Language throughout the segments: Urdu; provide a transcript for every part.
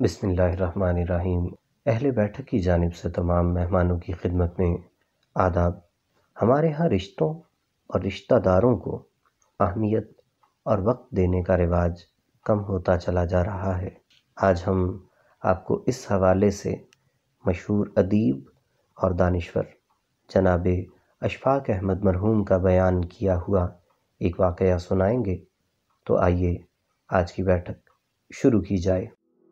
بسم اللہ الرحمن الرحیم۔ اہل بیٹھک کی جانب سے تمام مہمانوں کی خدمت میں آداب۔ ہمارے ہاں رشتوں اور رشتہ داروں کو اہمیت اور وقت دینے کا رواج کم ہوتا چلا جا رہا ہے۔ آج ہم آپ کو اس حوالے سے مشہور ادیب اور دانشور جناب اشفاق احمد مرحوم کا بیان کیا ہوا ایک واقعہ سنائیں گے، تو آئیے آج کی بیٹھک شروع کی جائے۔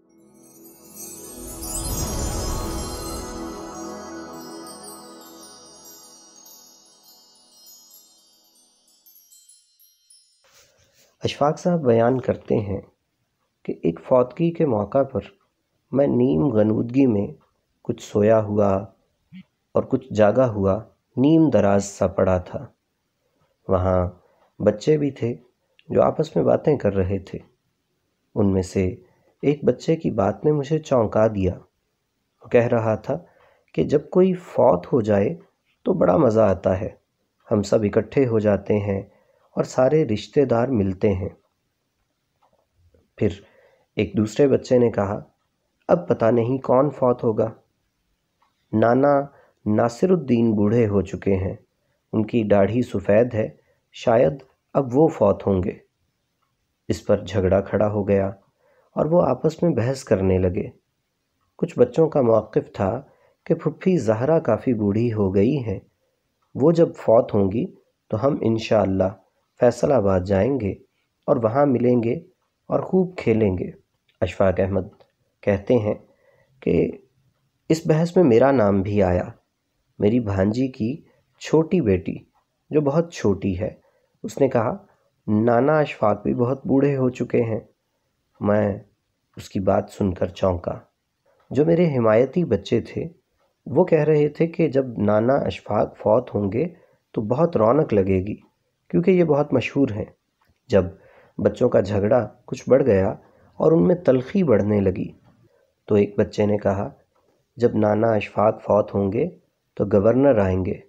اشفاق صاحب بیان کرتے ہیں کہ ایک فوتگی کے موقع پر میں نیم غنودگی میں کچھ سویا ہوا اور کچھ جاگا ہوا نیم دراز سا پڑا تھا۔ وہاں بچے بھی تھے جو آپس میں باتیں کر رہے تھے۔ ان میں سے ایک بچے کی بات نے مجھے چونکا دیا۔ وہ کہہ رہا تھا کہ جب کوئی فوت ہو جائے تو بڑا مزہ آتا ہے، ہم سب اکٹھے ہو جاتے ہیں اور سارے رشتہ دار ملتے ہیں۔ پھر ایک دوسرے بچے نے کہا، اب پتہ نہیں کون فوت ہوگا۔ نانا ناصر الدین بوڑھے ہو چکے ہیں، ان کی داڑھی سفید ہے، شاید اب وہ فوت ہوں گے۔ اس پر جھگڑا کھڑا ہو گیا اور وہ آپس میں بحث کرنے لگے۔ کچھ بچوں کا موقف تھا کہ پھپھی زہرا کافی بوڑھی ہو گئی ہیں، وہ جب فوت ہوں گی تو ہم انشاءاللہ فیصل آباد جائیں گے اور وہاں ملیں گے اور خوب کھیلیں گے۔ اشفاق احمد کہتے ہیں کہ اس بحث میں میرا نام بھی آیا۔ میری بھانجی کی چھوٹی بیٹی جو بہت چھوٹی ہے، اس نے کہا، نانا اشفاق بھی بہت بوڑھے ہو چکے ہیں۔ میں اس کی بات سن کر چونکا۔ جو میرے حمایتی بچے تھے وہ کہہ رہے تھے کہ جب نانا اشفاق فوت ہوں گے تو بہت رونق لگے گی، کیونکہ یہ بہت مشہور ہیں۔ جب بچوں کا جھگڑا کچھ بڑھ گیا اور ان میں تلخی بڑھنے لگی تو ایک بچے نے کہا، جب نانا اشفاق فوت ہوں گے تو گورنر آئیں گے۔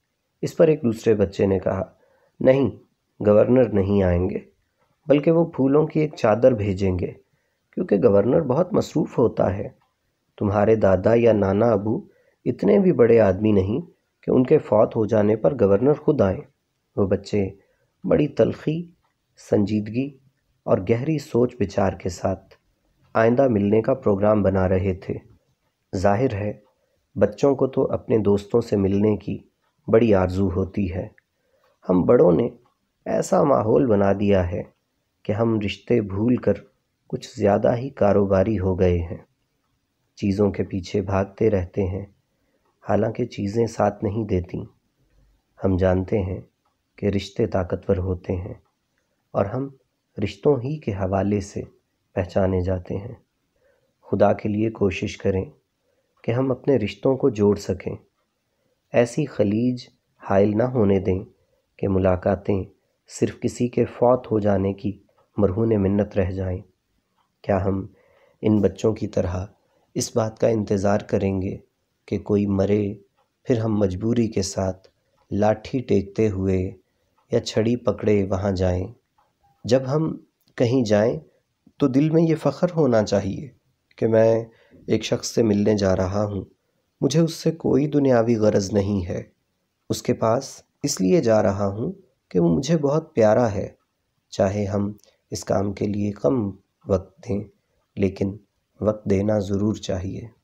اس پر ایک دوسرے بچے نے کہا، نہیں، گورنر نہیں آئیں گے، بلکہ وہ پھولوں کی ایک چادر بھیجیں گے، کیونکہ گورنر بہت مصروف ہوتا ہے۔ تمہارے دادا یا نانا ابو اتنے بھی بڑے آدمی نہیں کہ ان کے فوت ہو جانے پر گورنر خود آئیں۔ وہ بچے بڑی تلخی، سنجیدگی اور گہری سوچ بچار کے ساتھ آئندہ ملنے کا پروگرام بنا رہے تھے۔ ظاہر ہے بچوں کو تو اپنے دوستوں سے ملنے کی بڑی آرزو ہوتی ہے۔ ہم بڑوں نے ایسا ماحول بنا دیا ہے کہ ہم رشتے بھول کر کچھ زیادہ ہی کاروباری ہو گئے ہیں، چیزوں کے پیچھے بھاگتے رہتے ہیں، حالانکہ چیزیں ساتھ نہیں دیتی۔ ہم جانتے ہیں کہ رشتے طاقتور ہوتے ہیں اور ہم رشتوں ہی کے حوالے سے پہچانے جاتے ہیں۔ خدا کے لیے کوشش کریں کہ ہم اپنے رشتوں کو جوڑ سکیں، ایسی خلیج حائل نہ ہونے دیں کہ ملاقاتیں صرف کسی کے فوت ہو جانے کی مرہون منت رہ جائیں۔ کیا ہم ان بچوں کی طرح اس بات کا انتظار کریں گے کہ کوئی مرے پھر ہم مجبوری کے ساتھ لاٹھی ٹیکتے ہوئے یا چھڑی پکڑے وہاں جائیں؟ جب ہم کہیں جائیں تو دل میں یہ فخر ہونا چاہیے کہ میں ایک شخص سے ملنے جا رہا ہوں، مجھے اس سے کوئی دنیاوی غرض نہیں ہے، اس کے پاس اس لیے جا رہا ہوں کہ وہ مجھے بہت پیارا ہے۔ چاہے ہم اس کام کے لیے کم وقت دیں، لیکن وقت دینا ضرور چاہیے۔